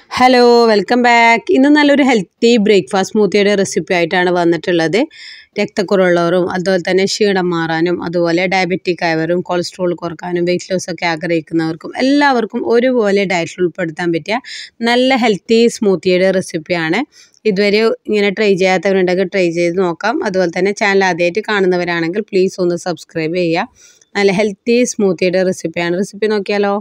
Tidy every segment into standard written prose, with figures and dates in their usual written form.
Hello welcome back. ഇന്ന് നല്ലൊരു healthy breakfast സ്മൂത്തിയുടെ recipe ആയിട്ടാണ് വന്നിട്ടുള്ളത്. രക്തക്കുറവുള്ളവരും അതുപോലെ തന്നെ ക്ഷീണം മാറാനും അതുപോലെ ഡയബറ്റിക് ആയവരും കൊളസ്ട്രോൾ കുറക്കാനും വെയിറ്റ് ലോസ് ഒക്കെ ആഗ്രഹിക്കുന്നവർക്കും എല്ലാവർക്കും ഒരുപോലെ ഡയറ്റിൽ ഉൾപ്പെടുത്താൻ പറ്റിയ നല്ല ഹെൽത്തി സ്മൂത്തിയുടെ റെസിപ്പിയാണ്. ഇതുവരെ ഇങ്ങനെ ട്രൈ ചെയ്യാത്തവരുണ്ടെങ്കിൽ ട്രൈ ചെയ്ത് നോക്കാം. അതുപോലെ തന്നെ ചാനൽ ആദ്യമായിട്ട് കാണുന്നവരാണെങ്കിൽ പ്ലീസ് ഒന്ന് സബ്സ്ക്രൈബ് ചെയ്യുക. നല്ല ഹെൽത്തി സ്മൂത്തിയുടെ റെസിപ്പിയാണ്. റെസിപ്പി നോക്കിയാലോ.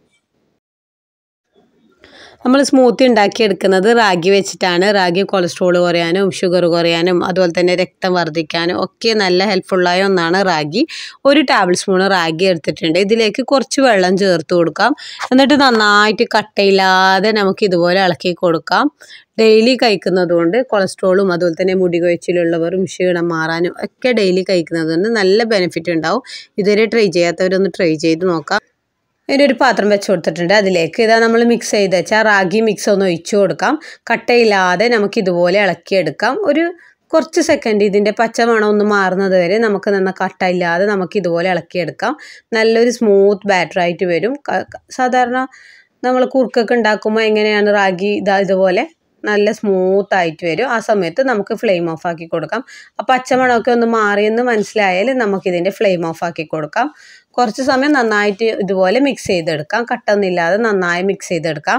നമ്മൾ സ്മൂത്തി ഉണ്ടാക്കിയെടുക്കുന്നത് റാഗി വെച്ചിട്ടാണ്. റാഗി കൊളസ്ട്രോൾ കുറയാനും ഷുഗർ കുറയാനും അതുപോലെ തന്നെ രക്തം വർദ്ധിക്കാനും ഒക്കെ നല്ല ഹെൽപ്ഫുള്ളായ ഒന്നാണ് റാഗി. ഒരു ടേബിൾ സ്പൂൺ റാഗി എടുത്തിട്ടുണ്ട്. ഇതിലേക്ക് കുറച്ച് വെള്ളം ചേർത്ത് കൊടുക്കാം. എന്നിട്ട് നന്നായിട്ട് കട്ടയില്ലാതെ നമുക്ക് ഇതുപോലെ ഇളക്കി കൊടുക്കാം. ഡെയിലി കഴിക്കുന്നത് കൊണ്ട് കൊളസ്ട്രോളും അതുപോലെ തന്നെ മുടി കൊഴിച്ചിലുള്ളവരും ക്ഷീണം മാറാനും ഒക്കെ ഡെയിലി കഴിക്കുന്നത് കൊണ്ട് നല്ല ബെനിഫിറ്റ് ഉണ്ടാവും. ഇതുവരെ ട്രൈ ചെയ്യാത്തവരൊന്ന് ട്രൈ ചെയ്ത് നോക്കാം. ഒരു പാത്രം വെച്ച് കൊടുത്തിട്ടുണ്ട്. അതിലേക്ക് നമ്മൾ മിക്സ് ചെയ്ത് വെച്ചാൽ റാഗി മിക്സ് ഒന്ന് ഒഴിച്ചു കൊടുക്കാം. കട്ടയില്ലാതെ നമുക്ക് ഇതുപോലെ ഇളക്കിയെടുക്കാം. ഒരു കുറച്ച് സെക്കൻഡ് ഇതിൻ്റെ പച്ചമണം ഒന്ന് മാറുന്നത് വരെ നമുക്ക് കട്ടയില്ലാതെ നമുക്ക് ഇതുപോലെ ഇളക്കിയെടുക്കാം. നല്ലൊരു സ്മൂത്ത് ബാറ്ററായിട്ട് വരും. സാധാരണ നമ്മൾ കുറുക്കൊക്കെ ഉണ്ടാക്കുമ്പോൾ എങ്ങനെയാണ് റാഗി ഇതുപോലെ നല്ല സ്മൂത്തായിട്ട് വരും. ആ സമയത്ത് നമുക്ക് ഫ്ലെയിം ഓഫ് ആക്കി കൊടുക്കാം. ആ പച്ചമണമൊക്കെ ഒന്ന് മാറിയെന്ന് മനസ്സിലായാൽ നമുക്കിതിൻ്റെ ഫ്ലെയിം ഓഫ് ആക്കി കൊടുക്കാം. കുറച്ച് സമയം നന്നായിട്ട് ഇതുപോലെ മിക്സ് ചെയ്തെടുക്കാം. കട്ടൊന്നുമില്ലാതെ നന്നായി മിക്സ് ചെയ്തെടുക്കാം.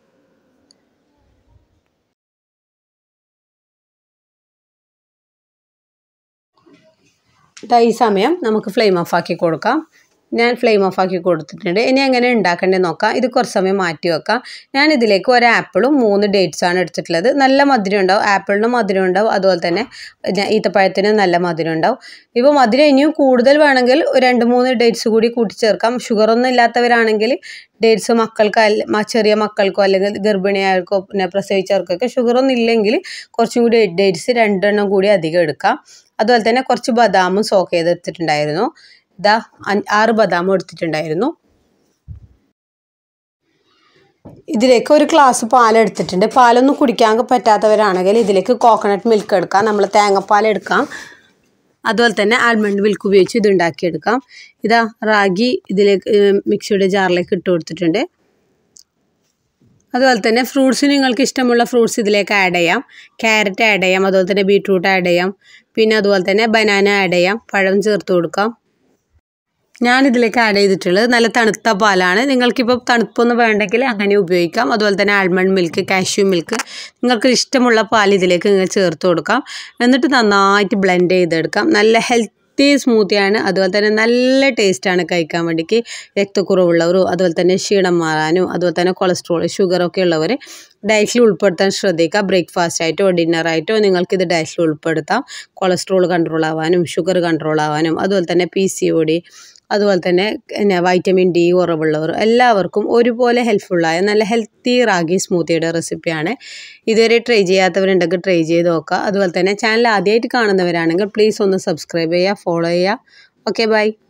ഈ സമയം നമുക്ക് ഫ്ലെയിം ഓഫ് ആക്കി കൊടുക്കാം. ഞാൻ ഫ്ലെയിം ഓഫ് ആക്കി കൊടുത്തിട്ടുണ്ട്. ഇനി എങ്ങനെ ഉണ്ടാക്കേണ്ടത് നോക്കാം. ഇത് കുറച്ച് സമയം മാറ്റി വെക്കാം. ഞാൻ ഇതിലേക്ക് ഒരു ആപ്പിളും 3 ഡേറ്റ്സാണ് എടുത്തിട്ടുള്ളത്. നല്ല മധുരം ഉണ്ടാവും. ആപ്പിളിന് മധുരം ഉണ്ടാവും. അതുപോലെ തന്നെ ഈത്തപ്പഴത്തിന് നല്ല മധുരം ഉണ്ടാവും. ഇപ്പോൾ മധുരം ഇനിയും കൂടുതൽ വേണമെങ്കിൽ 2-3 ഡേറ്റ്സ് കൂടി കൂട്ടിച്ചേർക്കാം. ഷുഗറൊന്നും ഇല്ലാത്തവരാണെങ്കിൽ ഡേറ്റ്സ് ചെറിയ മക്കൾക്കോ അല്ലെങ്കിൽ ഗർഭിണിയായവർക്കോ പിന്നെ പ്രസവിച്ചവർക്കൊക്കെ ഷുഗറൊന്നും ഇല്ലെങ്കിൽ കുറച്ചും കൂടി ഡേറ്റ്സ് 2 എണ്ണം കൂടി അധികം എടുക്കാം. അതുപോലെ തന്നെ കുറച്ച് ബദാമും സോക്ക് ചെയ്തെടുത്തിട്ടുണ്ടായിരുന്നു. 6 ബദാമും എടുത്തിട്ടുണ്ടായിരുന്നു. ഇതിലേക്ക് ഒരു ഗ്ലാസ് പാലെടുത്തിട്ടുണ്ട്. പാലൊന്നും കുടിക്കാൻ പറ്റാത്തവരാണെങ്കിൽ ഇതിലേക്ക് കോക്കനട്ട് മിൽക്ക് എടുക്കാം. നമ്മൾ തേങ്ങാപ്പാൽ എടുക്കാം. അതുപോലെ തന്നെ ആൽമണ്ട് മിൽക്ക് ഉപയോഗിച്ച് ഇത് ഉണ്ടാക്കിയെടുക്കാം. റാഗി ഇതിലേക്ക് മിക്സിയുടെ ജാറിലേക്ക് ഇട്ട് കൊടുത്തിട്ടുണ്ട്. അതുപോലെ തന്നെ ഫ്രൂട്ട്സ് നിങ്ങൾക്ക് ഇഷ്ടമുള്ള ഫ്രൂട്ട്സ് ഇതിലേക്ക് ആഡ് ചെയ്യാം. ക്യാരറ്റ് ആഡ് ചെയ്യാം. അതുപോലെ തന്നെ ബീട്രൂട്ട് ആഡ് ചെയ്യാം. പിന്നെ അതുപോലെ തന്നെ ബനാന ആഡ് ചെയ്യാം. പഴം ചേർത്ത് കൊടുക്കാം. ഞാനിതിലേക്ക് ആഡ് ചെയ്തിട്ടുള്ളത് നല്ല തണുത്ത പാലാണ്. നിങ്ങൾക്കിപ്പോൾ തണുപ്പൊന്നും വേണ്ടെങ്കിൽ അങ്ങനെ ഉപയോഗിക്കാം. അതുപോലെ തന്നെ ആൽമണ്ട് മിൽക്ക്, കാഷ്യൂ മിൽക്ക് നിങ്ങൾക്ക് ഇഷ്ടമുള്ള പാൽ ഇതിലേക്ക് ചേർത്ത് കൊടുക്കാം. എന്നിട്ട് നന്നായിട്ട് ബ്ലെൻഡ് ചെയ്തെടുക്കാം. നല്ല ഹെൽത്തി സ്മൂത്തിയാണ്. അതുപോലെ തന്നെ നല്ല ടേസ്റ്റാണ് കഴിക്കാൻ വേണ്ടിക്ക്. രക്തക്കുറവുള്ളവരും അതുപോലെ തന്നെ ക്ഷീണം മാറാനും അതുപോലെ തന്നെ കൊളസ്ട്രോൾ ഷുഗറൊക്കെ ഉള്ളവർ ഡയറ്റിൽ ഉൾപ്പെടുത്താൻ ശ്രദ്ധിക്കുക. ബ്രേക്ക്ഫാസ്റ്റ് ആയിട്ടോ ഡിന്നറായിട്ടോ നിങ്ങൾക്കിത് ഡയറ്റിൽ ഉൾപ്പെടുത്താം. കൊളസ്ട്രോൾ കൺട്രോൾ ആവാനും ഷുഗർ കൺട്രോൾ ആവാനും അതുപോലെ തന്നെ PCOD അതുപോലെ തന്നെ വൈറ്റമിൻ D കുറവുള്ളവർ എല്ലാവർക്കും ഒരുപോലെ ഹെൽപ്ഫുള്ളായ നല്ല ഹെൽത്തി റാഗി സ്മൂത്തിയുടെ റെസിപ്പിയാണ്. ഇതുവരെ ട്രൈ ചെയ്യാത്തവരുണ്ടെങ്കിൽ ട്രൈ ചെയ്ത് നോക്കുക. അതുപോലെ തന്നെ ചാനൽ ആദ്യമായിട്ട് കാണുന്നവരാണെങ്കിൽ പ്ലീസ് ഒന്ന് സബ്സ്ക്രൈബ് ചെയ്യുക, ഫോളോ ചെയ്യുക. Okay, by.